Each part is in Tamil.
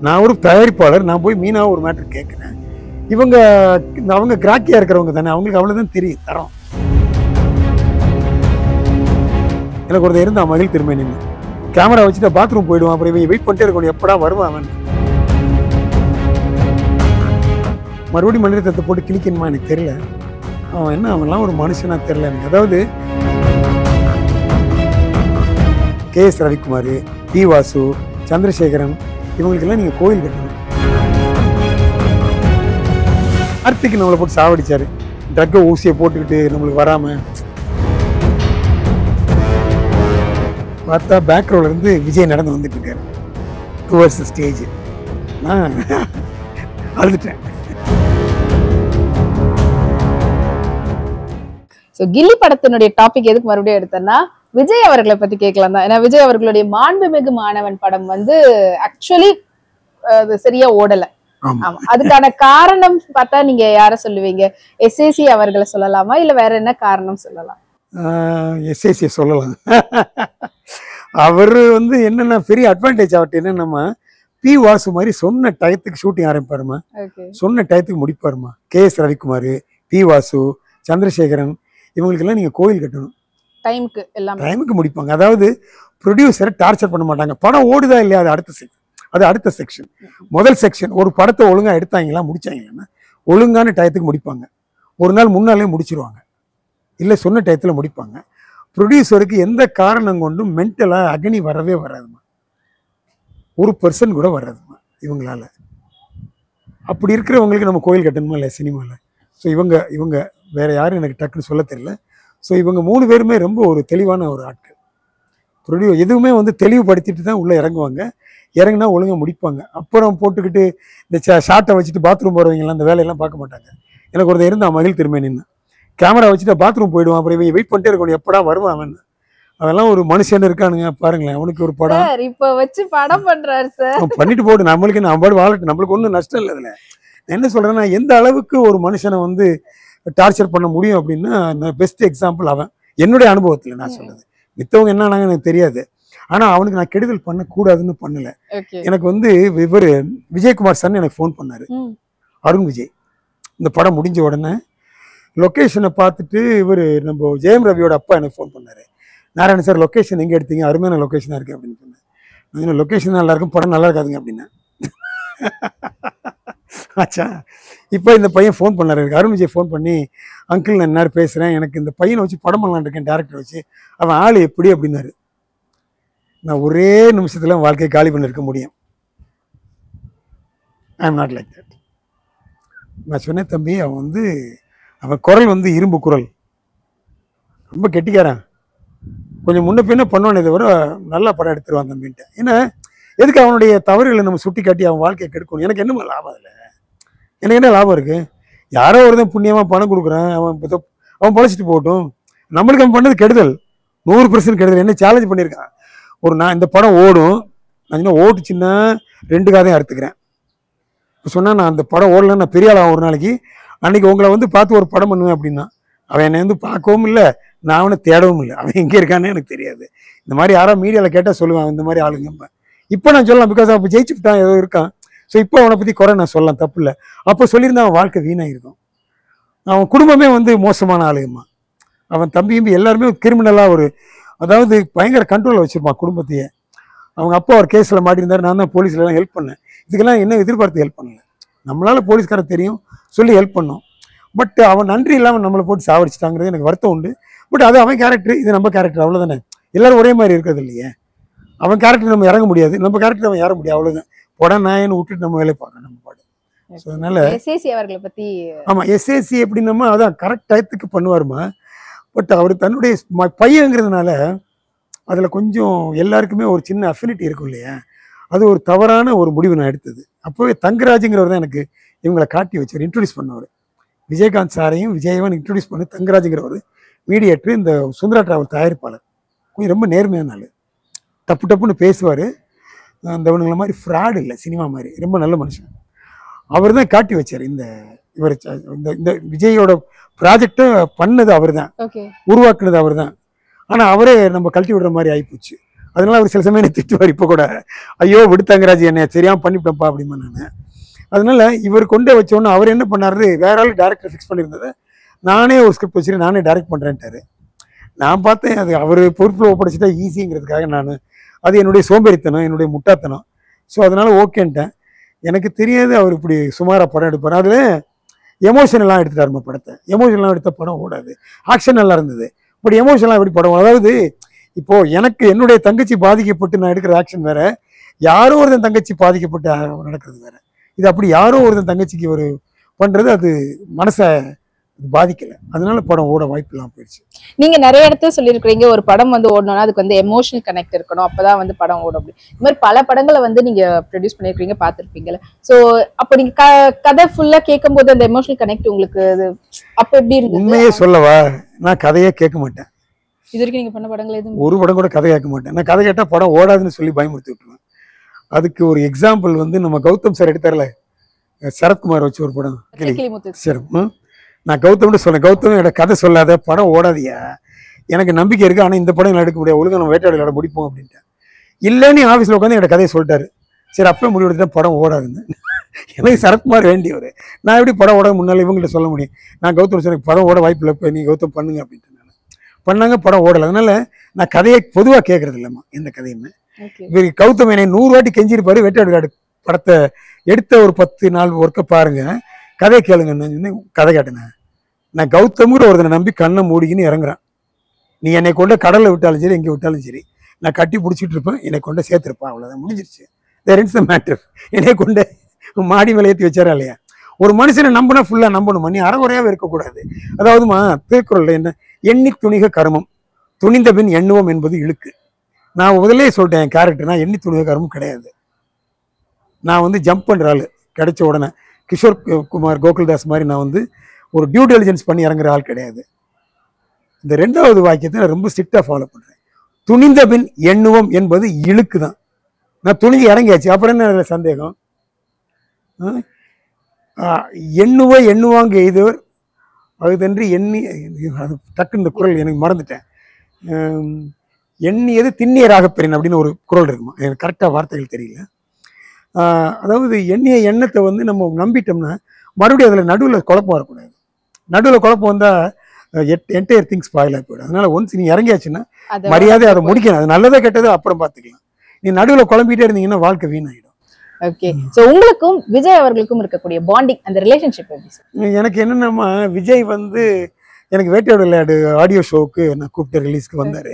நான் ஒரு தயாரிப்பாளர், நான் போய் மீனா ஒரு மேட்டர் கேட்குறேன். இவங்க அவங்க கிராக்கியாக இருக்கிறவங்க தானே, அவங்களுக்கு அவ்வளோதான் தெரியும் தரம். எனக்கு ஒருத்தர் இருந்தா மகிழ் திரும்ப நின்று கேமரா வச்சுட்டு பாத்ரூம் போயிடுவான். அப்புறம் இவன் வெயிட் பண்ணிட்டே இருக்கணும், எப்படா வருவான் அவன். மறுபடியும் மனிதத்தை போட்டு கிழிக்கணுமா எனக்கு தெரியல. அவன் என்ன, அவன்லாம் ஒரு மனுஷனா தெரியல எனக்கு. அதாவது KS ரவிக்குமார், டி வாசு, சந்திரசேகரன், இவங்களுக்கெல்லாம் நீங்கள் கோயில் கட்டணும். கார்த்திக் நம்மளை போட்டு சாவடிச்சாரு, ட்ரக்கை ஊசியை போட்டுக்கிட்டு நம்மளுக்கு வராமல். பார்த்தா பேக் ரோல இருந்து விஜய் நடந்து வந்துட்டு இருக்காரு டுவர்ட்ஸ் ஸ்டேஜ். நான் அழுதுட்டேன். கில்லி படத்தினுடைய டாபிக் எதுக்கு மறுபடியும் எடுத்தேன்னா விஜய் அவர்களை பத்தி கேட்கலாம் தான். ஏன்னா விஜய் அவர்களுடைய மாண்புமிகு மாணவன் படம் வந்து ஆக்சுவலி அது சரியா ஓடல. ஆமா, அதுக்கான காரணம் பார்த்தா நீங்க யார சொல்லுவீங்க? SAC அவர்களை சொல்லலாமா, இல்ல வேற என்ன காரணம் சொல்லலாம்? SAC சொல்லலாம். அவர் வந்து என்னன்னா பெரிய அட்வான்டேஜ் ஆகட்டும் என்னன்னா, பி வாசு மாதிரி சொன்ன டயத்துக்கு ஷூட்டிங் ஆரம்பிப்பாருமா, சொன்ன டயத்துக்கு முடிப்பாருமா. KS ரவிக்குமார், பி வாசு, சந்திரசேகரன், இவங்களுக்கெல்லாம் நீங்கள் கோயில் கட்டணும். டைமுக்கு முடிப்பாங்க. அதாவது ப்ரொடியூசரை டார்ச்சர் பண்ண மாட்டாங்க. படம் ஓடுதா இல்லையா அது அடுத்த செக்ஷன். முதல் செக்ஷன் ஒரு படத்தை ஒழுங்காக எடுத்தாங்களா முடிச்சாங்கன்னா ஒழுங்கான டயத்துக்கு முடிப்பாங்க. ஒரு நாள் முன்னாலே முடிச்சிருவாங்க, இல்லை சொன்ன டயத்தில் முடிப்பாங்க. ப்ரொடியூசருக்கு எந்த காரணம் கொண்டும் மென்டலாக அக்னி வரவே வராதுமா, 1% கூட வராதுமா இவங்களால. அப்படி இருக்கிறவங்களுக்கு நம்ம கோயில் கட்டணுமா இல்லை சினிமாவில்? ஸோ இவங்க வேறு யாரும் எனக்கு டக்குன்னு சொல்ல தெரியல. ஸோ இவங்க 3 பேருமே ரொம்ப ஒரு தெளிவான ஒரு ஆட்கள். எதுவுமே வந்து தெளிவுபடுத்திட்டு தான் உள்ளே இறங்குவாங்க. இறங்கினா ஒழுங்காக முடிப்பாங்க. அப்புறம் போட்டுக்கிட்டு இந்த ஷார்ட்டை வச்சுட்டு பாத்ரூம் போகிறவங்கலாம் அந்த வேலையெல்லாம் பார்க்க மாட்டாங்க. எனக்கு ஒருத்தர் இருந்தா மகிழ் திரும்ப நின்று கேமரா வச்சுட்டு பாத்ரூம் போயிடுவான். அப்புறம் இவன் வெயிட் பண்ணிட்டே இருக்கணும், எப்படா வருவான் அவன். அதெல்லாம் ஒரு மனுஷன் இருக்கானுங்க பாருங்களேன். அவனுக்கு ஒரு படம் இப்ப வச்சு படம் பண்றாரு சார், பண்ணிட்டு போடு, நம்மளுக்கு நம்ம வாழட்டு, நம்மளுக்கு ஒன்றும் நஷ்டம் இல்லை. அதில் என்ன சொல்கிறேன்னா, எந்த அளவுக்கு ஒரு மனுஷனை வந்து டார்ச்சர் பண்ண முடியும் அப்படின்னா பெஸ்ட் எக்ஸாம்பிள் அவன். என்னுடைய அனுபவத்தில் நான் சொல்லுது. மித்தவங்க என்னன்னாங்க எனக்கு தெரியாது. ஆனால் அவனுக்கு நான் கெடுதல் பண்ணக்கூடாதுன்னு பண்ணல. எனக்கு வந்து இவர் விஜயகுமார் சார் எனக்கு ஃபோன் பண்ணார், அருண் விஜய். இந்த படம் முடிஞ்ச உடனே லொக்கேஷனை பார்த்துட்டு இவர் நம்ம ஜெயம் ரவியோட அப்பா எனக்கு ஃபோன் பண்ணார். நாராயண சார் லொக்கேஷன் எங்கே எடுத்தீங்க, அருமையான லொக்கேஷனாக இருக்குது அப்படின்னு சொன்னேன். லொக்கேஷன் நல்லா இருக்கும், படம் நல்லா இருக்காதுங்க அப்படின்னா. ஆச்சா, இப்போ இந்த பையன் ஃபோன் பண்ணார் எனக்கு, அருண் விஜய் ஃபோன் பண்ணி, அங்கிள் நான் என்ன பேசுகிறேன், எனக்கு இந்த பையனை வச்சு படம் பண்ணலான் இருக்கேன், டேரக்டர் வச்சு, அவன் ஆள் எப்படி அப்படின்னாரு. நான் ஒரே நிமிஷத்தில் வாழ்க்கையை காலி பண்ணிருக்க முடியும். I am not like that. நான் சொன்னேன், தம்பி அவன் குரல் வந்து இரும்பு குரல், ரொம்ப கெட்டிக்காரன், கொஞ்சம் முன்ன பின்ன பண்ணுவானே தவிர நல்லா படம் எடுத்துருவான் தம்பின்ட்டு. ஏன்னா எதுக்கு அவனுடைய தவறுகளை நம்ம சுட்டி காட்டி அவன் வாழ்க்கையை கெடுக்கணும்? எனக்கு என்ன லாபம் அதில்? எனக்கு என்ன லாபம் இருக்குது? யாரோ ஒருத்தன் புண்ணியமாக பணம் கொடுக்குறான், அவன் பழச்சிட்டு போகட்டும். நம்மளுக்கு அவன் பண்ணது கெடுதல், 100% கெடுதல். என்ன சேலஞ்ச் பண்ணியிருக்கான், நான் இந்த படம் ஓடும், நான் என்ன ஓட்டுச்சுன்னா 2 காதையும் அறுத்துக்கிறேன். இப்போ சொன்னால் நான் அந்த படம் ஓடலன்னு நான் பெரிய ஆளாகும் ஒரு நாளைக்கு, அன்றைக்கி உங்களை வந்து பார்த்து ஒரு படம் பண்ணுவேன் அப்படின்னா, அவன் என்னை வந்து பார்க்கவும் இல்லை, நான் அவனை தேடவும் இல்லை. அவன் எங்கே இருக்கானே எனக்கு தெரியாது. இந்த மாதிரி யாரோ மீடியாவில் கேட்டால் சொல்லுவேன், இந்த மாதிரி ஆளுங்க. இப்போ நான் சொல்லலாம், பிகாஸ் அப்போ ஜெயிச்சுட்டான், ஏதோ இருக்கான். ஸோ இப்போ அவனை பற்றி குறை நான் சொல்லலாம், தப்பு இல்லை. அப்போ சொல்லியிருந்தா அவன் வாழ்க்கை வீணாக இருக்கும். அவன் குடும்பமே வந்து மோசமான ஆளுங்கம்மா. அவன் தம்பியும் எல்லாருமே கிரிமினலாக அதாவது பயங்கர கண்ட்ரோலில் வச்சுருப்பான் குடும்பத்தையே. அவங்க அப்பா ஒரு கேஸில் மாட்டியிருந்தார், நான் தான் போலீஸ்லாம் ஹெல்ப் பண்ணேன். இதுக்கெல்லாம் என்ன எதிர்பார்த்து ஹெல்ப் பண்ணல, நம்மளால் போலீஸ்கார தெரியும் சொல்லி ஹெல்ப் பண்ணோம். பட் அவன் நன்றி இல்லாமல் நம்மளை போட்டு சாவடிச்சிட்டாங்கிறது எனக்கு வருத்தம் உண்டு. பட் அது அவன் கேரக்டர், இது நம்ம கேரக்டர், அவ்வளோதானே. எல்லோரும் ஒரே மாதிரி இருக்கிறது இல்லையே. அவன் கேரக்டர் நம்ம இறங்க முடியாது, நம்ம கேரக்டர் அவன் இறங்க முடியாது, அவ்வளோதான். படம் நாயன்னு விட்டுட்டு நம்ம வேலையை பார்க்கணும் நம்ம பாடு. ஸோ அதனால அவர்களை பற்றி ஆமாம், SAC எப்படின்னம்மா அதான் கரெக்ட் டயத்துக்கு பண்ணுவாருமா. பட் அவர் தன்னுடைய பையங்கிறதுனால அதில் கொஞ்சம் எல்லாருக்குமே ஒரு சின்ன அஃபினிட்டி இருக்கும் இல்லையா. அது ஒரு தவறான ஒரு முடிவு நான் எடுத்தது. அப்போவே தங்கராஜுங்கிறவர் தான் எனக்கு இவங்களை காட்டி வச்சார், இன்ட்ரடியூஸ் பண்ணவர். விஜயகாந்த் சாரையும் விஜயவன் இன்ட்ரடியூஸ் பண்ணி தங்கராஜுங்கிறவர் மீடியேட்டர், இந்த சுந்தரா டிராவல் தயாரிப்பாளர். கொஞ்சம் ரொம்ப நேர்மையான ஆள், டப்புன்னு பேசுவார். அந்த இவனுங்களை மாதிரி ஃப்ராட் இல்லை, சினிமா மாதிரி ரொம்ப நல்ல மனுஷன். அவர் தான் காட்டி வச்சார் இவர் இந்த விஜயோட ப்ராஜெக்டை பண்ணது அவர் தான், உருவாக்குனது அவர் தான். ஆனால் அவரே நம்ம கழட்டி விடுற மாதிரி ஆகிப்போச்சு. அதனால அவர் சில சமயம் என்னை திட்டுவார். இப்போ கூட ஐயோ விடுத்தாங்கராஜ் என்னை தெரியாமல் பண்ணிவிட்டப்பா அப்படிமா நான். அதனால இவர் கொண்டே வச்சோன்னு அவர் என்ன பண்ணாரு, வேற ஆள் டேரக்டர் ஃபிக்ஸ் பண்ணியிருந்ததை நானே ஒரு ஸ்கிரிப்ட் வச்சுட்டு நானே டைரக்ட் பண்ணுறேன்ட்டாரு. நான் பார்த்தேன் அது அவர் பொறுப்பில் ஒப்படைச்சிட்டா ஈஸிங்கிறதுக்காக நான், அது என்னுடைய சோம்பேறித்தனம், என்னுடைய முட்டாத்தனம். ஸோ அதனால ஓகேன்ட்டேன். எனக்கு தெரியாது அவர் இப்படி சுமாராக படம் எடுப்பார். அதில் எமோஷனெல்லாம் எடுத்துட்டாருமா படத்தை. எமோஷனெலாம் எடுத்த படம் ஓடாது. ஆக்ஷன் நல்லா இருந்தது, பட் எமோஷனெலாம் எப்படி படம், அதாவது இப்போ எனக்கு என்னுடைய தங்கச்சி பாதிக்கப்பட்டு நான் எடுக்கிற ஆக்ஷன் வேற, யாரோ ஒருத்தன் தங்கச்சி பாதிக்கப்பட்டு நடக்கிறது வேற. இது அப்படி யாரோ ஒருத்தன் தங்கச்சிக்கு ஒரு பண்றது அது மனசை பாதிக்கல. அதனால படம் ஓட வாய்ப்பு இல்லாம போயிடுச்சு. நீங்க நிறைய இடத்துல சொல்லியிருக்கிறீங்க ஒரு படம் வந்து ஓடணும்னா அதுக்கு வந்து எமோஷனல் கனெக்ட் இருக்கணும், அப்பதான் வந்து படம் ஓடும். அப்படி இந்த மாதிரி பல படங்களை வந்து நீங்க ப்ரொடியூஸ் பண்ணிருக்கீங்க, பார்த்துருப்பீங்கல்ல. சோ அப்ப நீங்க கதை ஃபுல்லா கேட்கும் போது அந்த எமோஷனல் கனெக்ட் உங்களுக்கு அப்ப எப்படி இருந்தது? உண்மையே சொல்லவா, நான் கதையே கேட்க மாட்டேன். இது வரைக்கும் நீங்க பண்ண படங்கள் எதுவும் ஒரு படம் கூட கதை கேட்க மாட்டேன். நான் கதை கேட்டா படம் ஓடாதுன்னு சொல்லி பயமுறுத்தி விட்டுருவேன். அதுக்கு ஒரு எக்ஸாம்பிள் வந்து நம்ம கௌதம் சார் எடுத்தார்ல, சரத்குமார் வச்சு ஒரு படம் சரி, நான் கௌதம்னு சொன்னேன், கௌதம் என்னோட கதை சொல்லாத படம் ஓடாதியா, எனக்கு நம்பிக்கை இருக்கு, ஆனால் இந்த படம் எடுக்க முடியாது, ஒழுங்கா நம்ம வேட்டையாடல முடிப்போம் அப்படின்ட்டு. இல்லைன்னு ஆஃபீஸில் உட்காந்து என்னோட கதையை சொல்லிட்டாரு. சரி அப்போ முடிவு எடுத்துட்டேன் படம் ஓடாதுன்னு. எனக்கு சரத்குமார் வேண்டியவர், நான் எப்படி படம் ஓட முன்னால இவங்கள்ட்ட சொல்ல முடியும். நான் கௌதம் சொன்னேன் படம் ஓட வாய்ப்பு இல்லை, இப்போ நீ கௌதம் பண்ணுங்க அப்படின்ட்டு பண்ணாங்க, படம் ஓடலை. அதனால நான் கதையை பொதுவாக கேட்கறது இல்லைம்மா எந்த கதையுமே. இவர் கௌதம் என்னை 100 வாட்டி கெஞ்சிருப்பாரு, வேட்டையாடு படத்தை எடுத்த ஒரு 10 நாள் ஒர்க்கை பாருங்க, கதையை கேளுங்கன்னு கதை கேட்டேன். நான் கௌதம்ங்கிற ஒருத்தனை நம்பி கண்ணை மூடிக்கின்னு இறங்குறேன். நீ என்னை கொண்ட கடலில் விட்டாலும் சரி எங்கே விட்டாலும் சரி நான் கட்டி பிடிச்சிட்டு இருப்பேன், என்னை கொண்டு சேர்த்துருப்பேன், அவ்வளோதான் முடிஞ்சிருச்சு. There is the matter. என்னை கொண்டு மாடி மேலே ஏற்றி வச்சாரா இல்லையா. ஒரு மனுஷனை நம்பினா ஃபுல்லாக நம்பணுமா, நீ அறகுறையாகவே இருக்கக்கூடாது. அதாவதுமா திருக்குறள் என்ன, எண்ணி துணிக கர்மம் துணிந்த பின் எண்ணுவோம் என்பது இழுக்கு. நான் முதலே சொல்லிட்டேன், என் கேரக்டர் நான் எண்ணி துணிக கர்மம் கிடையாது. நான் வந்து ஜம்ப் பண்ணுற ஆள், கிடைச்ச உடனே கிஷோர் குமார் கோகுல்தாஸ் மாதிரி நான் வந்து ஒரு டியூ டெலிஜென்ஸ் பண்ணி இறங்குற ஆள் கிடையாது. இந்த 2வது வாக்கியத்தை நான் ரொம்ப ஸ்ட்ரிக்டாக ஃபாலோ பண்ணுறேன். துணிந்த பின் எண்ணுவோம் என்பது இழுக்கு தான். நான் துணிஞ்சு இறங்கியாச்சு, அப்புறம் என்ன சந்தேகம். எண்ணுவாங்க எய்தவர் அதுதன்றி எண்ணி, டக்குன்னு இந்த குரல் எனக்கு மறந்துட்டேன். எண்ணியது திண்ணியராக பெறின் அப்படின்னு ஒரு குரல் இருக்குமா, எனக்கு கரெக்டாக வார்த்தைகள் தெரியல. அதாவது எண்ணிய எண்ணத்தை வந்து நம்ம நம்பிட்டோம்னா மறுபடியும் அதில் நடுவில் குழப்பம் வரக்கூடாது. நடுவில் குழப்பம் வந்தால் என்டையர் திங்ஸ் ஸ்பாயில் ஆகி போயிடும். அதனால ஒன்ஸ் நீ இறங்கியாச்சுன்னா மரியாதை அதை முடிக்கணும். அது நல்லதே கெட்டது அப்புறம் பார்த்துக்கலாம். நீ நடுவில் குழம்பிட்டே இருந்தீங்கன்னா வாழ்க்கை வீணாயிடும். ஓகே, சோ உங்களுக்கும் விஜய் அவர்களுக்கும் இருக்கக்கூடிய பாண்டிங், அந்த ரிலேஷன்ஷிப் எப்படி சார்? எனக்கு என்னன்னா, விஜய் வந்து எனக்கு வேட்டையாடு விளையாடு ஆடியோ ஷோவுக்கு நான் கூப்பிட்டு ரிலீஸ்க்கு வந்தார்.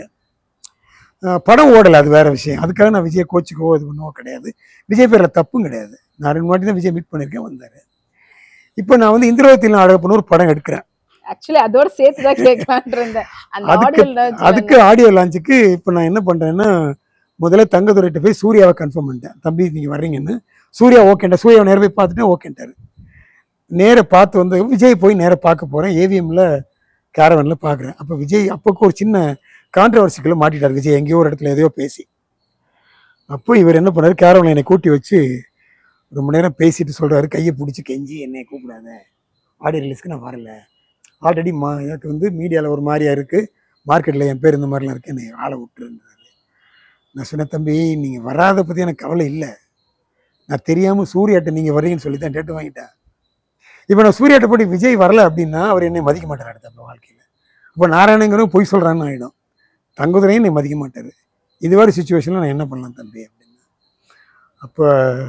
படம் ஓடலை, அது வேற விஷயம். அதுக்காக நான் விஜய் கோச்சுக்கோ இது பண்ணவோ கிடையாது. விஜய் பேரில் தப்பும் கிடையாது. நான் 2 வாட்டி தான் விஜய் மீட் பண்ணியிருக்கேன், வந்தார். இப்போ நான் வந்து இந்திரவத்திலும் அழகப்பன்னு ஒரு படம் எடுக்கிறேன். ஆக்சுவலி அதோட சேர்த்து தான் கேட்கலான்னு இருந்தேன். அதுக்கு ஆடியோ லான்ச்சுக்கு இப்போ நான் என்ன பண்ணுறேன்னா, முதல்ல தங்கதுரைட்ட போய் சூர்யாவை கன்ஃபார்ம் பண்ணிட்டேன். தம்பி நீங்கள் வர்றீங்கன்னு. சூர்யா ஓகேண்டா, சூர்யாவை நேர போய் பார்த்துட்டேன், ஓகேன்ட்டாரு. நேர பார்த்து வந்து விஜய் போய் நேராக பார்க்க போகிறேன். ஏவிஎம்ல கேரவனில் பார்க்குறேன். அப்போ விஜய் அப்போக்கு ஒரு சின்ன கான்ட்ரவர்சிக்குள்ள மாட்டிட்டார் விஜய், எங்கேயோ ஒரு இடத்துல எதையோ பேசி. அப்போ இவர் என்ன பண்ணாரு, கேரவனில் என்னை கூட்டி வச்சு ரொம்ப நேரம் பேசிட்டு சொல்கிறாரு, கையை பிடிச்சி கெஞ்சி என்னை கூப்பிடாத, ஆடியோ ரிலீஸ்க்கு நான் வரல, ஆல்ரெடி எனக்கு வந்து மீடியாவில் ஒரு மாதிரியா இருக்குது, மார்க்கெட்டில் என் பேர் இந்த மாதிரிலாம் இருக்குது, என்னை ஆளை விட்டுருந்தாரு. நான் சொன்னேன், தம்பி நீங்கள் வராத பற்றி எனக்கு கவலை இல்லை, நான் தெரியாமல் சூர்யாட்ட நீங்கள் வர்றீங்கன்னு சொல்லி தான் டேட்டு வாங்கிட்டேன். இப்போ நான் சூர்யாட்ட போய் விஜய் வரல அப்படின்னா அவர் என்னை மதிக்க மாட்டார் அடுத்த வாழ்க்கையில். இப்போ நாராயணங்கிறவங்க பொய் சொல்கிறான்னு ஆகிடும். தங்குதுரையும் என்னை மதிக்க மாட்டார். இது மாதிரி சுச்சுவேஷனில் நான் என்ன பண்ணலாம் தம்பி அப்படின்னு. அப்போ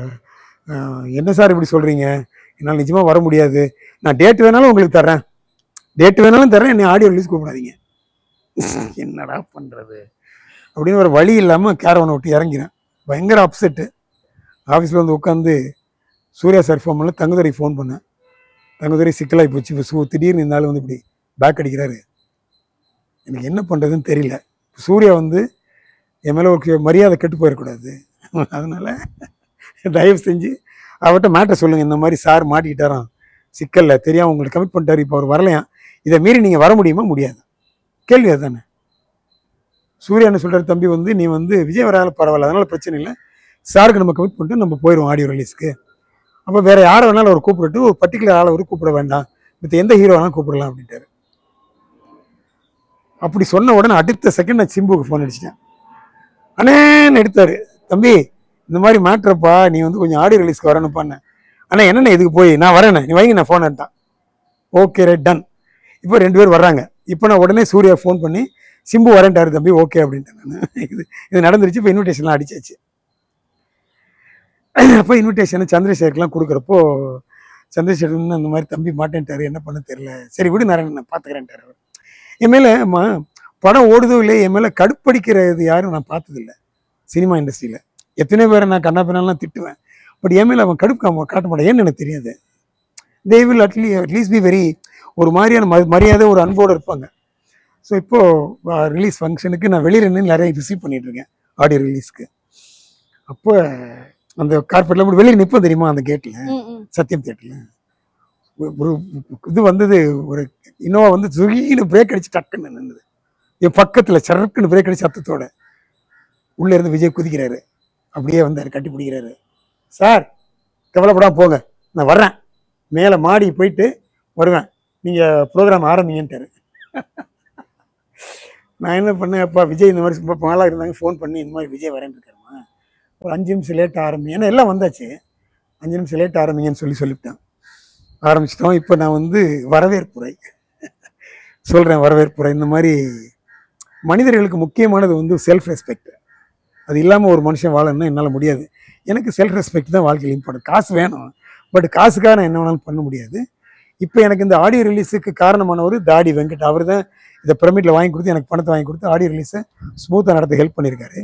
என்ன சார் இப்படி சொல்கிறீங்க, என்னால் நிஜமாக வர முடியாது, நான் டேட் வேணாலும் உங்களுக்கு தர்றேன், டேட்டு வேணாலும் தர்றேன், என்னை ஆடியோ ரிலீஸ் கூப்பிடாதீங்க. என்னடா பண்ணுறது அப்படின்னு ஒரு வழி இல்லாமல் கேரவனை விட்டு இறங்கிறேன். பயங்கர அப்செட்டு. ஆஃபீஸில் வந்து உட்காந்து சூர்யா சார் ஃபோன் பண்ணல, தங்குதுரை ஃபோன் பண்ணேன். தங்குதுரை சிக்கலாகி போச்சு, இப்போ திடீர்னு இருந்தாலும் வந்து இப்படி பேக் அடிக்கிறாரு, எனக்கு என்ன பண்ணுறதுன்னு தெரியல. சூர்யா வந்து என் மேலே ஒரு மரியாதை கெட்டு போயிடக்கூடாது, அதனால் தயவு செஞ்சு அவர்கிட்ட மேட்டர் சொல்லுங்கள், இந்த மாதிரி சார் மாட்டிக்கிட்டாராம் சிக்கலில், தெரியாமல் உங்களுக்கு கமிட் பண்ணிட்டாரு, இப்போ அவர் வரலையாம், இதை மீறி நீங்கள் வர முடியுமா முடியாது, கேள்வி அதுதானே. சூர்யா என்ன சொல்கிறார், தம்பி வந்து நீ வந்து விஜய் வராத பரவாயில்ல, அதனால் பிரச்சனை இல்லை, சாருக்கு நம்ம கமிட் பண்ணிட்டு நம்ம போயிடுவோம் ஆடியோ ரிலீஸ்க்கு, அப்போ வேறு யாரை வேணாலும் அவர் கூப்பிட்டு ஒரு பர்டிகுலர் ஆளை அவர் கூப்பிட வேண்டாம், மற்ற எந்த ஹீரோ வேணாலும் கூப்பிடலாம் அப்படின்ட்டாரு. அப்படி சொன்ன உடனே அடுத்த செகண்ட் நான் சிம்புக்கு ஃபோன் அடிச்சிட்டேன். அண்ணேன்னு எடுத்தாரு. தம்பி இந்த மாதிரி மேட்ரப்பா, நீ வந்து கொஞ்சம் ஆடியோ ரிலீஸ்க்கு வரணுப்பான்னு. அண்ணா என்னண்ணே இதுக்கு போய் நான் வரேண்ணே, நீ வைங்க நான் ஃபோன் எடுத்தான். Okay right done. இப்போ 2 பேர் வர்றாங்க. இப்போ நான் உடனே சூர்யா ஃபோன் பண்ணி சிம்பு வரேன்ட்டாரு தம்பி, ஓகே அப்படின்ட்டேன் நான். இது நடந்துருச்சு. இப்போ இன்விடேஷன்லாம் அடிச்சாச்சு. அப்போ இன்விடேஷனை சந்திரசேகர்லாம் கொடுக்குறப்போ சந்திரசேகர் அந்த மாதிரி தம்பி மாட்டேன்ட்டாரு, என்ன பண்ண தெரியல, சரி விடு நான் பார்த்துக்கிறேன்ட்டாரு. என் மேலே படம் ஓடுதோ இல்லையே, என் மேலே கடுப்படிக்கிறது யாரும் நான் பார்த்ததில்லை சினிமா இண்டஸ்ட்ரியில். எத்தனையோ பேரை நான் கண்ணா பின்னாலாம் திட்டுவேன், பட் என் மேலே அவன் கடுப்பு காட்ட மாட்டான். ஏன்னு எனக்கு தெரியாது. They will at least be very ஒரு மாதிரியான மரியாதை ஒரு அன்போடு இருப்பாங்க. ஸோ இப்போது ரிலீஸ் ஃபங்க்ஷனுக்கு நான் வெளியில் நின்று நிறைய ரிசீவ் பண்ணிகிட்ருக்கேன் ஆடியோ ரிலீஸ்க்கு. அப்போ அந்த கார்பெட்டில் மட்டும் வெளியே நிற்போம் தெரியுமா, அந்த கேட்டில், சத்யம் தேட்டரில் ஒரு இது வந்தது, ஒரு இன்னோவா வந்து சுகின்னு பிரேக் அடிச்சு டக்குன்னு நின்றுது என் பக்கத்தில். சரக்குன்னு பிரேக் அடிச்சு சத்தத்தோட உள்ளே இருந்து விஜய் குதிக்கிறாரு. அப்படியே வந்தார், கட்டி பிடிக்கிறாரு. சார் கவலைப்படாமல் போங்க, நான் வர்றேன், மேலே மாடி போயிட்டு வருவேன், நீங்கள் ப்ரோக்ராம் ஆரம்பிங்கன்ட்டாரு. நான் என்ன பண்ணேன், அப்பா விஜய் இந்த மாதிரி ரொம்ப நாளாக இருந்தாங்க, ஃபோன் பண்ணி இந்த மாதிரி விஜய் வரேன்னு இருக்காருமா, ஒரு 5 நிமிஷம் லேட்டாக ஆரம்பிங்க, ஏன்னா எல்லாம் வந்தாச்சு, 5 நிமிஷம் லேட்டாக ஆரம்பிங்கன்னு சொல்லிவிட்டேன். ஆரம்பிச்சிட்டோம். இப்போ நான் வந்து வரவேற்புரை சொல்கிறேன். வரவேற்புரை இந்த மாதிரி மனிதர்களுக்கு முக்கியமானது வந்து செல்ஃப் ரெஸ்பெக்ட். அது இல்லாமல் ஒரு மனுஷன் வாழணும்னா என்னால் முடியாது. எனக்கு செல்ஃப் ரெஸ்பெக்ட் தான் வாழ்க்கையில் இம்பார்ட்டன்ட். காசு வேணும், பட் காசுக்காக நான் என்ன வேணாலும் பண்ண முடியாது. இப்போ எனக்கு இந்த ஆடியோ ரிலீஸுக்கு காரணமானவர் தாடி வெங்கட். அவர் தான் இதை பிரமிட்டில் வாங்கி கொடுத்து எனக்கு பணத்தை வாங்கி கொடுத்து ஆடியோ ரிலீஸை ஸ்மூத்தாக நடத்த ஹெல்ப் பண்ணியிருக்காரு.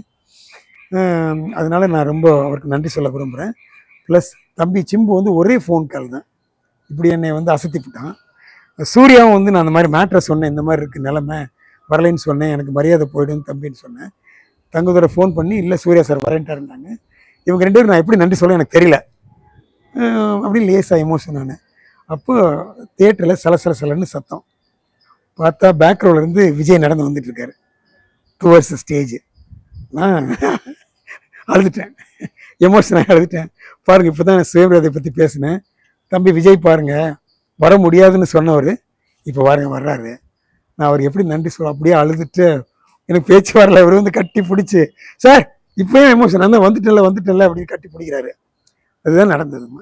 அதனால நான் ரொம்ப அவருக்கு நன்றி சொல்ல விரும்புகிறேன். ப்ளஸ் தம்பி சிம்பு வந்து ஒரே ஃபோன் கால் தான் இப்படி என்னை வந்து அசத்திவிட்டான். சூர்யாவும் வந்து நான் அந்த மாதிரி மேட்ரை சொன்னேன், இந்த மாதிரி இருக்குது நிலமை, வரலைன்னு சொன்னேன், எனக்கு மரியாதை போய்டுன்னு தம்பின்னு சொன்னேன். தங்கதோட ஃபோன் பண்ணி இல்லை சூர்யா சார் வரேன்ட்டா இருந்தாங்க. இவங்க 2 பேரும் நான் எப்படி நன்றி சொல்ல எனக்கு தெரியல, அப்படின்னு லேசாக எமோஷன் நான். அப்போ தியேட்டரில் சலன்னு சத்தம். பார்த்தா பேக்ரவுண்ட்லேருந்து விஜய் நடந்து வந்துட்டுருக்காரு டுவர்ட்ஸ் ஸ்டேஜ். நான் அழுதுட்டேன், எமோஷனாக அழுதுட்டேன். பாருங்கள், இப்போ தான் சுயமரியாதை பற்றி பேசினேன். தம்பி விஜய் பாருங்கள், வர முடியாதுன்னு சொன்னவர் இப்போ வர்றாரு. நான் அவர் எப்படி நன்றி சொல்ல, அப்படியே அழுதுட்டு எனக்கு பேச்சு வரல. அவர் வந்து கட்டி பிடிச்சி, சார் இப்போயும் எமோஷன் அந்த வந்துட்டல அப்படின்னு கட்டி பிடிக்கிறாரு. அதுதான் நடந்ததுமா.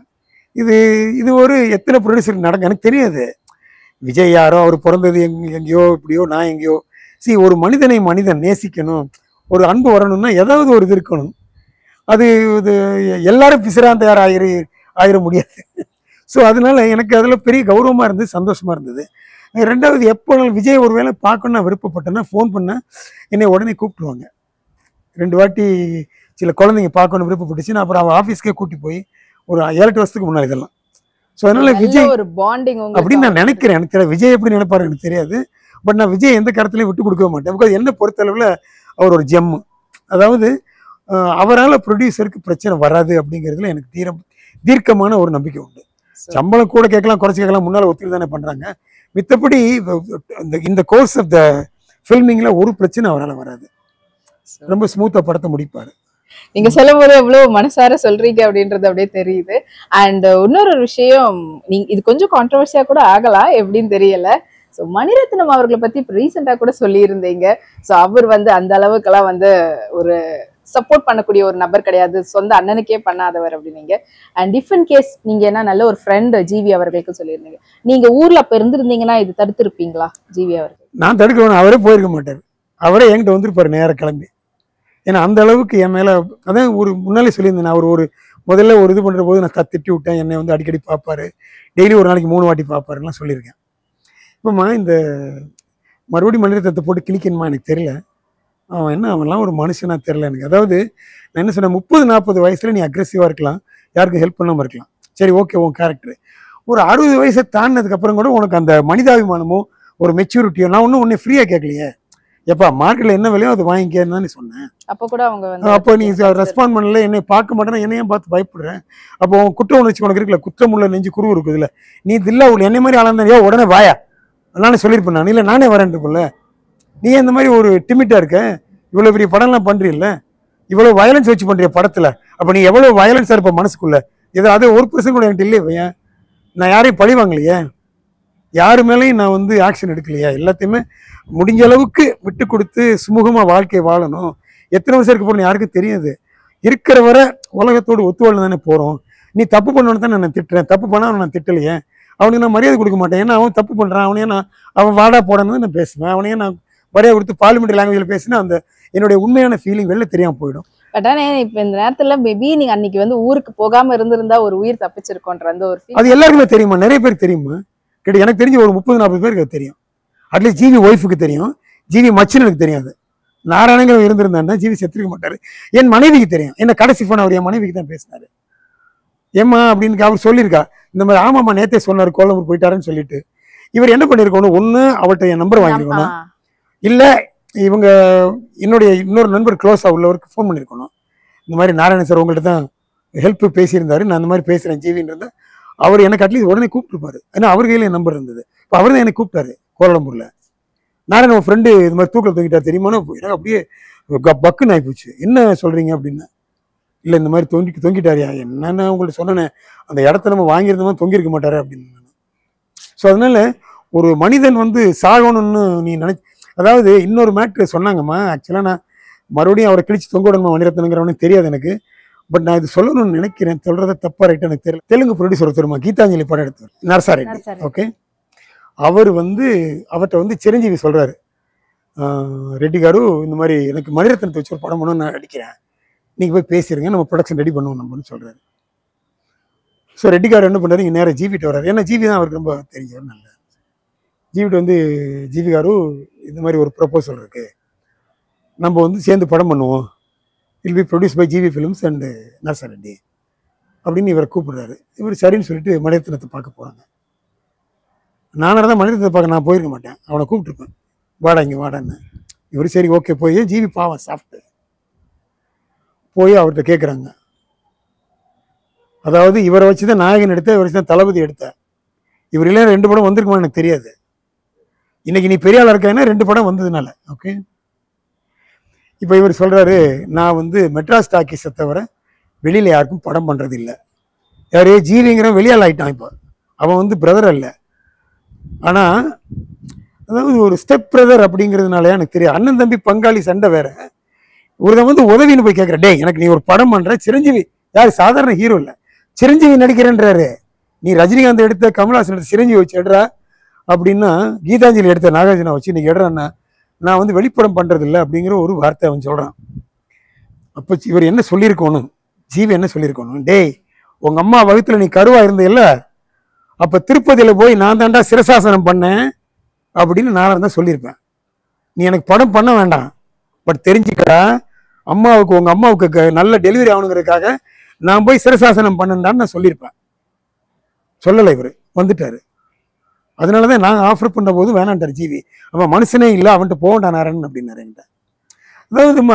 இது ஒரு எத்தனை ப்ரொடியூசருக்கு நடக்கும் எனக்கு தெரியாது. விஜய் யாரோ, அவர் பிறந்தது எங்கேயோ இப்படியோ, நான் எங்கேயோ. ஒரு மனிதன் நேசிக்கணும், ஒரு அன்பு வரணும்னா ஏதாவது ஒரு இது இருக்கணும். அது எல்லாரும் பிசிராந்த யார் ஆயிர முடியாது. ஸோ அதனால எனக்கு அதில் பெரிய கௌரவமாக இருந்தது, சந்தோஷமாக இருந்தது. 2வது எப்போ விஜய் ஒரு வேளை பார்க்கணும்னு நான் விருப்பப்பட்டேன்னா ஃபோன் பண்ணேன், என்னை உடனே கூப்பிட்டுருவாங்க. 2 வாட்டி சில குழந்தைங்க பார்க்கணும் விருப்பப்பட்டுச்சு. நான் அப்புறம் அவன் ஆஃபீஸ்க்கே கூட்டி போய் ஒரு 7-8 வருஷத்துக்கு முன்னாடி இதெல்லாம். ஸோ அதனால விஜய் ஒரு பாண்டிங் அப்படின்னு நான் நினைக்கிறேன். எனக்கு தெரியாது விஜய் எப்படி நினைப்பாரு எனக்கு தெரியாது. பட் நான் விஜய் எந்த கருத்துலையும் விட்டு கொடுக்க மாட்டேன். பிகாஸ் என்னை பொறுத்தளவில் அவர் ஒரு ஜெம்மு. அதாவது அவரால் ப்ரொடியூசருக்கு பிரச்சனை வராது அப்படிங்கிறதுல எனக்கு தீர்க்கமான ஒரு நம்பிக்கை உண்டு. சம்பளம் கூட கேட்கலாம், குறைச்சி கேட்கலாம், முன்னால் ஒத்துக்கிட்டு தானே பண்ணுறாங்க. மித்தபடி இந்த கோர்ஸ் ஆஃப் த ஃபில்மிங்கில் ஒரு பிரச்சனை அவரால் வராது. ரொம்ப ஸ்மூத்தாக படத்தை முடிப்பார். நீங்க சொல்லும் போது எவ்வளவு மனசார சொல்றீங்க அப்படின்றது அப்படியே தெரியுது. அண்ட் இன்னொரு விஷயம், நீங்க இது கொஞ்சம் கான்ட்ரவர்சியா கூட ஆகலாம், எப்படின்னு தெரியல. ஸோ மணிரத்னம் அவர்களை பத்தி இப்போ ரீசெண்டா கூட சொல்லியிருந்தீங்க. ஸோ அவர் வந்து அந்த அளவுக்கெல்லாம் வந்து ஒரு சப்போர்ட் பண்ணக்கூடிய ஒரு நபர் கிடையாது, சொந்த அண்ணனுக்கே பண்ணாதவர் அப்படின்னீங்க. அண்ட் டிஃபன் கேஸ் நீங்க என்ன நல்ல ஒரு ஃப்ரெண்ட் ஜிவி அவர்களுக்கு சொல்லியிருந்தீங்க. நீங்க ஊர்ல அப்ப இருந்திருந்தீங்கன்னா இது தடுத்து இருப்பீங்களா ஜிவி அவர்கள்? நான் தடுக்கணும், அவரே போயிருக்க மாட்டார். அவரே என்கிட்ட வந்துருப்பாரு நேரம் கிளம்பி. ஏன்னா அந்த அளவுக்கு என் மேலே, அதான் ஒரு முன்னாலே சொல்லியிருந்தேன், அவர் முதல்ல ஒரு இது பண்ணுற போது நான் திட்டி விட்டேன். என்னை வந்து அடிக்கடி பார்ப்பாரு, டெய்லி ஒரு நாளைக்கு 3 வாட்டி பார்ப்பாருலாம் சொல்லியிருக்கேன். இப்போம்மா இந்த மறுபடியும் மனிதத்தை போட்டு கிளிக்கணுமா எனக்கு தெரியல. அவன்லாம் ஒரு மனுஷனாக தெரில எனக்கு. அதாவது நான் என்ன சொன்னேன், 30-40 வயசில் நீ அக்ரெசிவாக இருக்கலாம், யாருக்கும் ஹெல்ப் பண்ணாமல் இருக்கலாம், சரி ஓகே உன் கேரக்டர். ஒரு 60 வயசை தாண்டினதுக்கப்புறம் கூட உனக்கு அந்த மனிதாபிமானமோ ஒரு மெச்சூரிட்டியோ, நான் ஒன்றும் உன்னை ஃப்ரீயாக கேட்கலையே, எப்பா மார்க்கெட்டில் என்ன விலையோ அது வாங்கிக்கன்னு தான் சொன்னேன். அப்போ கூட அவங்க அப்போ நீ ரெஸ்பாண்ட் பண்ணல, என்னை பார்க்க மாட்டேன்னா என்னையும் பார்த்து பயப்படுறேன். அப்போ உன் குற்ற உணர்ச்சி உனக்கு இருக்குல்ல, குற்றமுள்ள நெஞ்சு குரு இருக்குதுல்ல, நீ தில்லா உள்ள என்னை மாதிரி ஆளாந்தா உடனே வாயா நானே சொல்லியிருப்பேன். நான் இல்லை நானே வரேன்ட்டுக்குள்ள, நீ இந்த மாதிரி ஒரு டிமிட்டாக இருக்க, இவ்வளோ பெரிய படம்லாம் பண்ணுறீல்ல, இவ்வளோ வயலன்ஸ் வச்சு பண்ணுறிய படத்தில், அப்போ நீ எவ்வளோ வயலன்ஸாக இருப்ப மனசுக்குள்ள, ஏதோ அது ஒரு பர்சன் கூட என்கிட்ட இல்லையே, நான் யாரையும் பழி வாங்கலையே, யாரு மேலேயும் நான் வந்து ஆக்ஷன் எடுக்கலையா, எல்லாத்தையுமே முடிஞ்ச அளவுக்கு விட்டு கொடுத்து சுமூகமாக வாழ்க்கையை வாழணும். எத்தனை வருஷம் இருக்க போறோம்னு யாருக்கும் தெரியாது. இருக்கிற வர உலகத்தோடு ஒத்து வாழ்ந்து தானே போறோம். நீ தப்பு பண்ணவனு தான் நான் திட்டுறேன், தப்பு பண்ணா நான் திட்டலையே, அவனுக்கு நான் மரியாதை கொடுக்க மாட்டேன். ஏன்னா அவன் தப்பு பண்றான், அவனையே நான் அவன் வாடா போடணும்னு நான் பேசுவேன். அவனையே நான் மரியாதை கொடுத்து பார்லிமெண்ட் லாங்குவேஜ்ல பேசினா அந்த என்னுடைய உண்மையான ஃபீலிங் வெளில தெரியாம போயிடும். பட் ஆனா இப்ப இந்த நேரத்துல மேபி நீங்க அன்னைக்கு வந்து ஊருக்கு போகாம இருந்திருந்தா ஒரு உயிர் தப்பிச்சிருக்கோன்ற அந்த ஒரு feel. அது எல்லாருக்குமே தெரியுமா? நிறைய பேருக்கு தெரியுமா? கேட்டு எனக்கு தெரிஞ்சு ஒரு 30-40 பேருக்கு அது தெரியும். அட்லீஸ்ட் ஜிவி ஒய்ஃபுக்கு தெரியும், ஜிவி மச்சினனுக்கு தெரியாது. நாராயணங்க இருந்திருந்தாருன்னா ஜிவி செத்துருக்க மாட்டாரு. என் மனைவிக்கு தெரியும். என்ன கடைசி போன அவர் என் மனைவிக்கு தான் பேசினாரு. ஏம்மா அப்படின்னு அவர் சொல்லியிருக்கா இந்த மாதிரி. ஆமாம்மா நேத்தே சொன்னாரு கோலம்பூர் போயிட்டாருன்னு சொல்லிட்டு. இவர் என்ன பண்ணிருக்கணும், ஒண்ணு அவர்கிட்ட என் நம்பர் வாங்கிருக்கணும், இல்ல இவங்க என்னுடைய இன்னொரு நண்பர் க்ளோஸா உள்ளவருக்கு ஃபோன் பண்ணிருக்கணும். இந்த மாதிரி நாராயணன் சார் உங்கள்கிட்ட தான் ஹெல்ப் பேசியிருந்தாரு, நான் அந்த மாதிரி பேசுறேன் ஜிவின்னு இருந்தா அவர் எனக்கு அட்லீஸ்ட் உடனே கூப்பிட்டுருப்பாரு. ஏன்னா அவர் கையில என் நம்பர் இருந்தது. இப்போ அவர் தான் எனக்கு கூப்பிட்டாரு கோலம்பூர்ல. நாராயணன் உன் ஃப்ரெண்டு இது மாதிரி தூக்கில் தூங்கிட்டார் தெரியுமானோ, எனக்கு அப்படியே பக்குன்னு ஆகிப்போச்சு. என்ன சொல்றீங்க அப்படின்னா, இல்லை இந்த மாதிரி தொங்கிட்டாரியா, என்னன்னு உங்கள்ட்ட சொன்னேன், அந்த இடத்த நம்ம வாங்கியிருந்தோமா தொங்கியிருக்க மாட்டாரு அப்படின்னு. ஸோ அதனால ஒரு மனிதன் வந்து சாகணும்னு நீ அதாவது இன்னொரு மேட்ரு சொன்னாங்கம்மா. ஆக்சுவலாக நான் மறுபடியும் அவரை கிழிச்சு தொங்க விடணுமா மணிரத்னங்கிறவனுக்கு தெரியாது எனக்கு. பட் நான் இது சொல்லணும்னு நினைக்கிறேன், சொல்றதை தப்பா ரைட்டு எனக்கு தெரியல. தெலுங்கு ப்ரொடியூசர் ஒருத்தருமா கீதாஞ்சலி படம் எடுத்தவர் நரசாரெட்டி. ஓகே, அவர் வந்து அவர்கிட்ட வந்து சிரஞ்சீவி சொல்றாரு, ரெட்டி காரு இந்த மாதிரி எனக்கு மணிரத்னத்தை வச்சு ஒரு படம் பண்ணணும்னு நான் நடிக்கிறேன், நீங்க போய் பேசிடுங்க, நம்ம ப்ரொடக்ஷன் ரெடி பண்ணுவோம் நம்மன்னு சொல்றாரு. ஸோ ரெட்டி காரு என்ன பண்ணாரு, இங்கே நேரம் ஜிவிட்டு வர்றாரு. ஏன்னா ஜிவி தான் அவருக்கு ரொம்ப தெரிஞ்சவர். நல்ல ஜிவிட்டு வந்து ஜிவி காரு இந்த மாதிரி ஒரு ப்ரப்போசல் இருக்கு, நம்ம வந்து சேர்ந்து படம் பண்ணுவோம், will be produce by GV films and Narasareddy அப்படின்னு இவரை கூப்பிடுறாரு. இவர் சரின்னு சொல்லிட்டு மணிரத்னத்தை பார்க்க போறாங்க. நானாக தான் மணிரத்னத்தை பார்க்க நான் போயிருக்க மாட்டேன், அவனை கூப்பிட்டுருப்பேன், வாடா இங்கே வாடான்னு. இவர் சரி ஓகே போய் ஜிவி பாவம் சாப்பிட்டு போய் அவர்கிட்ட கேட்குறாங்க. அதாவது இவரை வச்சு தான் நாயகன் எடுத்த, இவரை வச்சு தான் தளபதி எடுத்த. இவர் இல்லை 2 படம் வந்திருக்குமா எனக்கு தெரியாது. இன்னைக்கு நீ பெரிய ஆளா இருக்காங்கன்னா 2 படம் வந்ததுனால. ஓகே, இப்போ இவர் சொல்றாரு, நான் வந்து மெட்ராஸ் டாக்கீஸை தவிர வெளியில யாருக்கும் படம் பண்றது இல்லை. யாரே ஜீவிங்கிற வெளியால் ஆயிட்டான். இப்போ அவன் வந்து பிரதர் அல்ல, ஆனா அதாவது ஒரு ஸ்டெப் பிரதர் அப்படிங்கிறதுனால எனக்கு தெரியும். அண்ணன் தம்பி பங்காளி சண்டை வேற. ஒருத்தன் வந்து உதவின்னு போய் கேட்குற, டே எனக்கு நீ ஒரு படம் பண்ற, சிரஞ்சீவி யாரு சாதாரண ஹீரோ இல்லை, சிரஞ்சீவி நடிக்கிறேன்றாரு, நீ ரஜினிகாந்த் எடுத்த கமல்ஹாசன் எடுத்த சிரஞ்சீவி வச்சு எடுறா அப்படின்னா, கீதாஞ்சலி எடுத்த நாகார்ஜுனா வச்சு நீங்க எடுறான்னா, நான் வந்து வெளிப்படம் பண்றது இல்லை அப்படிங்கிற ஒரு வார்த்தை அவன் சொல்றான். அப்போ இவர் என்ன சொல்லியிருக்கணும், ஜீவி என்ன சொல்லியிருக்கணும், டேய் உங்க அம்மா வகுத்துல நீ கருவா இருந்தேல்ல, அப்ப திருப்பதியில போய் நான் தாண்டா சிரசாசனம் பண்ணேன் அப்படின்னு நான் தான் சொல்லியிருப்பேன். நீ எனக்கு படம் பண்ண வேண்டாம், பட் தெரிஞ்சுக்கடா, அம்மாவுக்கு உங்க அம்மாவுக்கு நல்ல டெலிவரி ஆகணுங்கிறதுக்காக நான் போய் சிரசாசனம் பண்ணேன்டான்னு நான் சொல்லியிருப்பேன். சொல்லலை, இவர் வந்துட்டாரு. அதனாலதான் நான் ஆஃபர் பண்ண போது வேணான்ட்டார் ஜிவி. அவன் மனுஷனே இல்லை, அவன்கிட்ட போகண்டா நாராயணன் அப்படின்னாரு என்கிட்ட. அதாவதுமா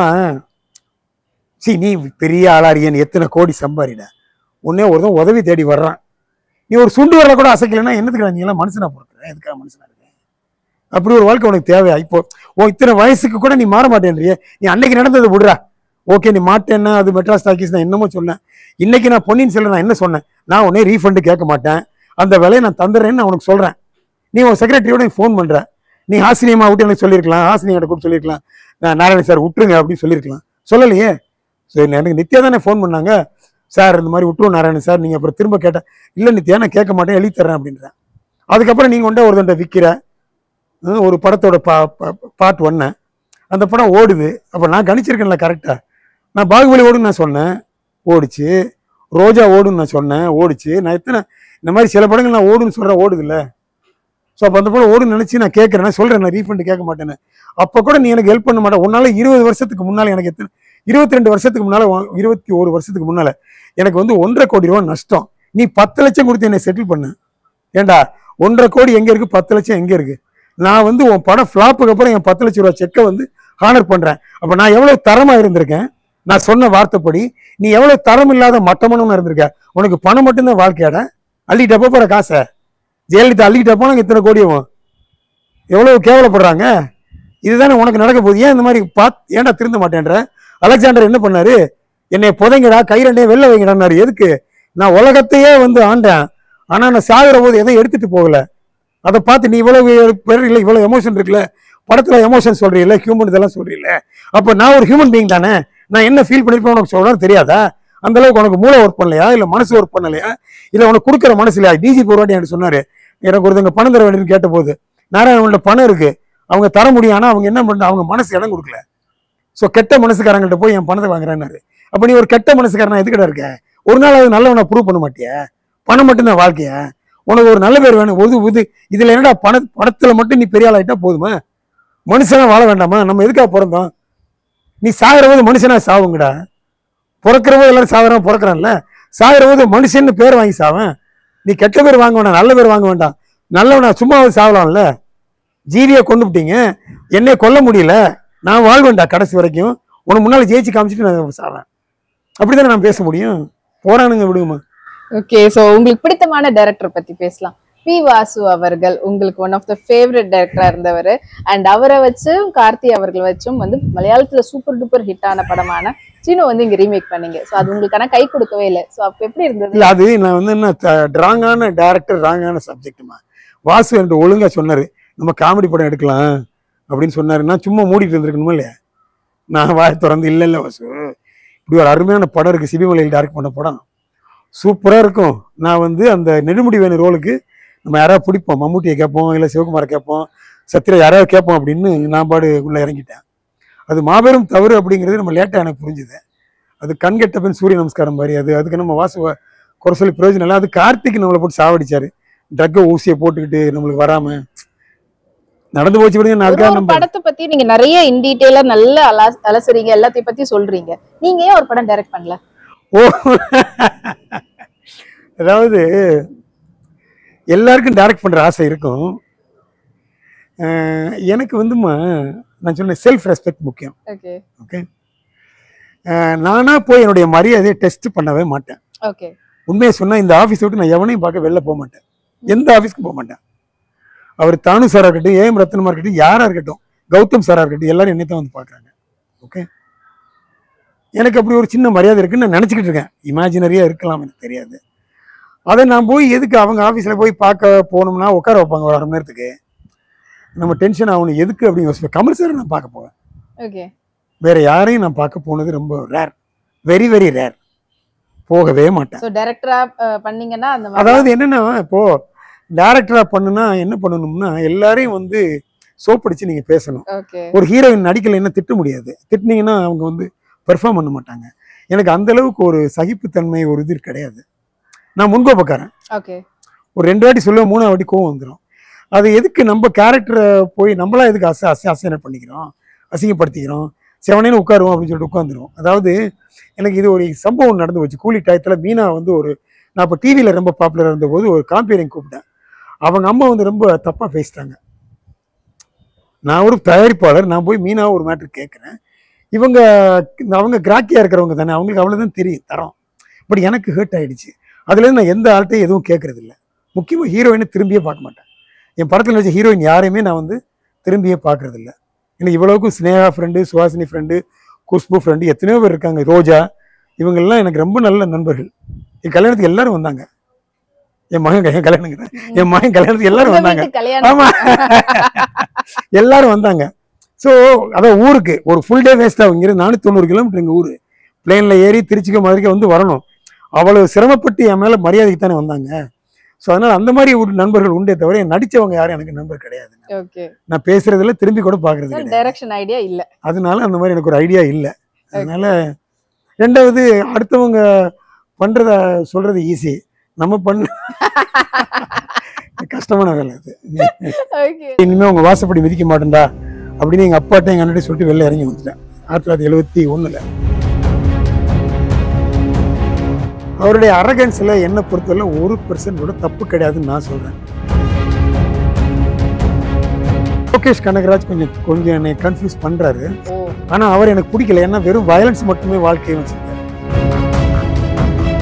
நீ பெரிய ஆளாரியன், எத்தனை கோடி சம்பாரிட, உன்னே ஒருத்தன் உதவி தேடி வர்றான், நீ ஒரு சுண்டு வரல கூட அசைக்கலைன்னா என்னத்துக்கு நீ எல்லாம் மனுஷனா போடுற, எதுக்காக மனுஷனா இருக்க? அப்படி ஒரு வாழ்க்கை உனக்கு தேவையா? இப்போ இத்தனை வயசுக்கு கூட நீ மாற மாட்டேன்றிய, நீ அன்னைக்கு நடந்ததை விடுறா. ஓகே நீ மாட்டேன்னா அது மெட்ராஸ் டாக்கீஸ் நான் என்னமோ சொன்னேன். இன்னைக்கு நான் பொன்னியின் செல்வன் நான் என்ன சொன்னேன், நான் உடனே ரீஃபண்டு கேட்க மாட்டேன், அந்த வேலையை நான் தந்துடுறேன்னு நான் உனக்கு சொல்றேன். நீ உன் செக்ரட்டரியோட ஃபோன் பண்ற, நீ ஹாசினியம்மா விட்டு எனக்கு சொல்லியிருக்கலாம், ஹாசினியோட கூட சொல்லியிருக்கலாம், நான் நாராயணன் சார் விட்டுருங்க அப்படின்னு சொல்லியிருக்கலாம், சொல்லலையே. ஸோ எனக்கு நித்யா தானே ஃபோன் பண்ணாங்க, சார் இந்த மாதிரி விட்டுருவோம் நாராயணன் சார், நீங்கள் அப்புறம் திரும்ப கேட்டேன், இல்லை நித்யா நான் கேட்க மாட்டேன் எழுதி தர்றேன் அப்படின்றேன். அதுக்கப்புறம் நீங்கள் கொண்டா ஒரு தண்டை விற்கிற ஒரு படத்தோட பார்ட் 1 அந்த படம் ஓடுது. அப்போ நான் கணிச்சிருக்கேன்ல கரெக்டாக, நான் பாகுபலி ஓடுன்னு நான் சொன்னேன், ஓடிச்சு. ரோஜா ஓடுன்னு நான் சொன்னேன், ஓடிச்சு. நான் எத்தனை இந்த மாதிரி சில படங்கள் நான் ஓடுன்னு சொல்கிறேன், ஓடுது இல்லை. ஸோ அப்போ அந்த படம் ஓடுன்னு நினச்சி நான் கேட்குறேன், நான் சொல்கிறேன் நான் ரீஃபண்டு கேட்க மாட்டேன்னு. அப்போ கூட நீ எனக்கு ஹெல்ப் பண்ண மாட்டேன். உன்னால 20 வருஷத்துக்கு முன்னால் எனக்கு எத்தனை 22 வருஷத்துக்கு முன்னால் 21 வருஷத்துக்கு முன்னால் எனக்கு வந்து 1.5 கோடி ரூபா நஷ்டம். நீ 10 லட்சம் கொடுத்து என்னை செட்டில் பண்ண. ஏண்டா 1.5 கோடி எங்கே இருக்குது, 10 லட்சம் எங்கே இருக்குது? நான் வந்து உன் படம் ஃப்ளாப்புக்கு அப்புறம் என் 10 லட்சம் ரூபா செக்கை வந்து ஹானர் பண்ணுறேன். அப்போ நான் எவ்வளோ தரமாக இருந்திருக்கேன், நான் சொன்ன வார்த்தைப்படி நீ எவ்வளோ தரம் இல்லாத மட்டமானவங்க இருந்திருக்க. உனக்கு பணம் மட்டும்தான் வாழ்க்கையாட, அள்ளிட்டப்போ போகிற காசை ஜெயலலிதா அள்ளிக்கிட்டப்போ நாங்கள் இத்தனை கோடியும் எவ்வளோ கேவலப்படுறாங்க. இதுதானே உனக்கு நடக்க போகுது. ஏன் இந்த மாதிரி ஏன்டா திருந்த மாட்டேன்ற? அலெக்சாண்டர் என்ன பண்ணாரு, என்னை புதைங்கடா, கை ரெண்டையே வெளில வைங்கடான்னாரு. எதுக்கு? நான் உலகத்தையே வந்து ஆண்டேன், ஆனால் நான் சாகிற போது எதையும் எடுத்துட்டு போகல. அதை பார்த்து நீ இவ்வளவு பேர் இல்லை, இவ்வளவு எமோஷன் இருக்குல்ல, படத்துல எமோஷன் சொல்றீல்ல, ஹியூமன் இதெல்லாம் சொல்றீல்ல, அப்ப நான் ஒரு ஹியூமன் பீயிங் தானே, நான் என்ன ஃபீல் பண்ணிருப்பேன் உனக்கு சொல்றேன் தெரியாதா? அந்த அளவுக்கு உனக்கு மூளை ஒர்க் பண்ணலையா, இல்ல மனசு ஒர்க் பண்ணலையா, இல்ல உனக்கு கொடுக்குற மனசு இல்லையா? டிஜிபி ஒரு வாட்டி எனக்கு சொன்னாரு, எனக்கு ஒருத்தங்க பணம் தர வேண்டியது கேட்ட போது, நாராயண பணம் இருக்கு, அவங்க தர முடியும், ஆனா அவங்க என்ன பண்ண, அவங்க மனசு இடம் கொடுக்கல. ஸோ கெட்ட மனசுக்காரங்கள்ட்ட போய் என் பணத்தை வாங்குறேன்னாரு. அப்ப நீ ஒரு கெட்ட மனசுக்காரனா எதுக்கிட்ட இருக்க? ஒரு நாள் அது நல்லவனை ப்ரூவ் பண்ண மாட்டியா? பணம் மட்டும்தான் வாழ்க்கைய? உனக்கு ஒரு நல்ல பேர் வேணும். இதுல என்னடா பணத்துல மட்டும் நீ பெரிய ஆள் ஆயிட்டா போதுமா? மனுஷனா வாழ வேண்டாமா? நம்ம எதுக்காக பிறந்தோம்? நீ சாகிற போது மனுஷனா சாவுங்கடா. பிறக்கிற போது எல்லாரும் சாகுறான், பிறக்கிறான்ல. சாகிற போது மனுஷன்னு பேர் வாங்கி சாவன். நீ கெட்ட பேர் வாங்க வேண்டாம், நல்ல பேர் வாங்க வேண்டாம். நல்லவனா சும்மா சாவலாம்ல. ஜீவியை கொண்டு விட்டீங்க, என்னைய கொல்ல முடியல, நான் வாழ்வேன்டா கடைசி வரைக்கும். உனக்கு முன்னால ஜெயிச்சு காமிச்சிட்டு நான் சாவேன். அப்படித்தானே நான் பேச முடியும்? போறானுங்க, விடுங்கம்மா. ஓகே, சோ உங்களுக்கு பிடித்தமான டைரக்டர் பத்தி பேசலாம். பி வாசு அவர்கள் உங்களுக்கு ஒன் ஆஃப் த ஃபேவரட் டைரக்டரா இருந்தவர். அண்ட் அவரை வச்சும் கார்த்தி அவர்கள் வச்சும் வந்து மலையாளத்துல சூப்பர் டூப்பர் ஹிட் ஆன படமான சீனு வந்து இங்க ரீமேக் பண்ணீங்க. சோ அது உங்களுக்கு ஆனா கை கொடுக்கவே இல்லை. சோ அப்ப எப்படி இருந்தது? இல்ல, அது நான் வந்து என்ன ராங்கான டைரக்டர், ராங்கான சப்ஜெக்ட்மா. வாசு என்று ஒழுங்கா சொன்னாரு, நம்ம காமெடி படம் எடுக்கலாம் அப்படின்னு சொன்னாரு. நான் சும்மா மூடிட்டு இருந்திருக்கணுமா இல்லையா? நான் வாய திறந்து இல்ல வாசு, இப்படி ஒரு அருமையான படம் இருக்கு, சிபிமலையில் டைரக்ட் பண்ண படம், சூப்பரா இருக்கும். நான் வந்து அந்த நெடுமுடி வேணும் ரோலுக்கு நம்ம யாராவது பிடிப்போம், மம்முட்டியை கேட்போம், இல்லை சிவகுமாரை கேட்போம், சத்யா யாராவது கேட்போம் அப்படின்னு நான் பாடு உள்ள இறங்கிட்டேன். அது மாபெரும் தவறு அப்படிங்கிறது நம்ம லேட்டாக எனக்கு புரிஞ்சுது. அது கண்கெட்ட பின் சூரிய நமஸ்காரம் மாதிரி. அதுக்கு நம்ம வாசுவை குறை சொல்லி பிரயோஜனம் இல்லை. அது கார்த்திக் நம்மளை போட்டு சாவடிச்சாரு, ட்ரக்கை ஊசியை போட்டுக்கிட்டு நம்மளுக்கு வராம நடந்து போச்சு. விடுங்க, நான் அதுக்காக நம்ம படத்தை பத்தி நீங்க நிறைய இன் டீடைலா நல்ல அலசுறீங்க, எல்லாத்தையும் பத்தி சொல்றீங்க. நீங்க ஏன் ஒரு படம் டைரக்ட் பண்ணல? ஓ, அதாவது எல்லாருக்கும் டைரக்ட் பண்ற ஆசை இருக்கும். எனக்கு வந்துமா, நான் சொன்ன செல்ஃப் ரெஸ்பெக்ட் முக்கியம். ஓகே, நானா போய் என்னுடைய மரியாதையை டெஸ்ட் பண்ணவே மாட்டேன். ஓகே, உண்மையை சொன்னா இந்த ஆஃபீஸ் விட்டு நான் எவனையும் பார்க்க வெளில போக மாட்டேன், எந்த ஆஃபீஸ்க்கும் போக மாட்டேன். அவர் தானு சாரா இருக்கட்டும், ஏஎம் ரத்னமா இருக்கட்டும், யாரா இருக்கட்டும், கௌதம் சாரா இருக்கட்டும், எல்லாரும் என்னை தான் வந்து பார்க்குறாங்க. ஓகே, எனக்கு அப்படி ஒரு சின்ன மரியாதை இருக்குன்னு நான் நினச்சிக்கிட்டு இருக்கேன். இமேஜினரியா இருக்கலாம், எனக்கு தெரியாது. அதை நான் போய் எதுக்கு அவங்க ஆஃபீஸில் போய் பார்க்க போகணும்னா உட்கார வைப்பாங்க ஒரு 1/2 மணி நேரத்துக்கு, நம்ம டென்ஷன் ஆகணும் எதுக்கு அப்படின்னு யோசிப்பேன். கமல் சார் நான் பார்க்க போவேன். ஓகே, வேற யாரையும் நான் பார்க்க போனது ரொம்ப ரேர், வெரி வெரி ரேர், போகவே மாட்டேன். சோ டைரக்டரா பண்ணீங்கன்னா அந்த மாதிரி, அதாவது என்னன்னா, இப்போ டைரக்டரா பண்ணுனா என்ன பண்ணணும்னா, எல்லாரையும் வந்து சோப்படிச்சு நீங்க பேசணும். ஓகே, ஒரு ஹீரோயின் நடிக்கலைன்னா திட்ட முடியாது, திட்டினீங்கன்னா அவங்க வந்து பெர்ஃபார்ம் பண்ண மாட்டாங்க. எனக்கு அந்த அளவுக்கு ஒரு சகிப்புத்தன்மை ஒரு இது கிடையாது. நான் முன்கோபக்காரன். ஓகே, ஒரு 2 வாட்டி சொல்லுவேன், 3ஆவது வாட்டி கோவம் வந்துடும். அது எதுக்கு நம்ம கேரக்டரை போய் நம்மளா எதுக்கு அசைனை பண்ணிக்கிறோம், அசிங்கப்படுத்திக்கிறோம், செவனேன்னு உட்காருவோம் அப்படின்னு சொல்லிட்டு உட்காந்துருவோம். அதாவது எனக்கு இது ஒரு சம்பவம் நடந்து வச்சு, கூலி டயத்தில் மீனா வந்து நான் இப்போ டிவியில் ரொம்ப பாப்புலராக இருந்தபோது ஒரு காம்பியரிங் கூப்பிட்டேன். அவங்க அம்மா வந்து ரொம்ப தப்பாக பேசிட்டாங்க. நான் ஒரு தயாரிப்பாளர், நான் போய் மீனா ஒரு மேட்ரு கேட்குறேன். அவங்க கிராக்கியாக இருக்கிறவங்க தானே, அவங்களுக்கு அவ்வளோதான் தெரியும் தரோம். பட் எனக்கு ஹர்ட் ஆகிடுச்சு. அதுலேருந்து நான் எந்த ஆள்கிட்டையும் எதுவும் கேட்கறது இல்லை. முக்கியமாக ஹீரோயினை திரும்பியே பார்க்க மாட்டேன். என் படத்தில் வச்ச ஹீரோயின் யாரையுமே நான் வந்து திரும்பியே பார்க்கறது இல்லை. எனக்கு இவ்வளவுக்கும் Sneha friend, Suhasini friend, Khushbu friend, எத்தனையோ பேர் இருக்காங்க, ரோஜா, இவங்கெல்லாம் எனக்கு ரொம்ப நல்ல நண்பர்கள். என் கல்யாணத்துக்கு எல்லாரும் வந்தாங்க. என் மகன் கல்யாணத்துக்கு எல்லாரும் வந்தாங்க. ஆமா, எல்லாரும் வந்தாங்க. ஸோ அதான் ஊருக்கு ஒரு ஃபுல் டே வேஸ்ட் ஆகும். இங்கிருந்து 490 கிலோமீட்டர் எங்கள் ஊர், பிளேனில் ஏறி திருச்சிக்கு மதுரைக்கு வந்து வரணும். அவ்வளவு சிரமப்பட்டு என் மேலே மரியாதைக்கு தானே வந்தாங்க. ஸோ அதனால அந்த மாதிரி ஒரு நண்பர்கள் உண்டே தவிர நடிச்சவங்க யாரும் எனக்கு நண்பர் கிடையாது. நான் பேசுறதுல திரும்பி கூட பாக்குறது டைரக்ஷன் ஐடியா இல்ல, அதனால அந்த மாதிரி எனக்கு ஒரு ஐடியா இல்லை. அதனால ரெண்டாவது, அடுத்தவங்க பண்றத சொல்றது ஈஸி, நம்ம பண்ண கஷ்டமான வேலை அது. இனிமே உங்க வாசப்படி மிதிக்க மாட்டேன்டா அப்படின்னு எங்க அப்பாட்ட எங்க அண்ணன் சொல்லிட்டு வெளில இறங்கி வந்துட்டேன் 1971. அவருடைய அரகன்ஸ்ல என்ன பொறுத்தவரை 1% கூட தப்பு கிடையாதுன்னு நான் சொல்றேன். லோகேஷ் கனகராஜ் கொஞ்சம் என்னை கன்ஃபியூஸ் பண்றாரு. ஆனா அவர் எனக்கு பிடிக்கல, ஏன்னா வெறும் வயலன்ஸ் மட்டுமே வாழ்க்கையை வச்சிருக்காரு.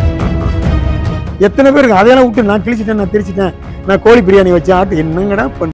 எத்தனை பேருக்கு அதையெல்லாம் விட்டு நான் கிழிச்சிட்டேன், நான் திரிச்சிட்டேன், நான் கோழி பிரியாணி வச்சேன், ஆட்டு என்னங்கடா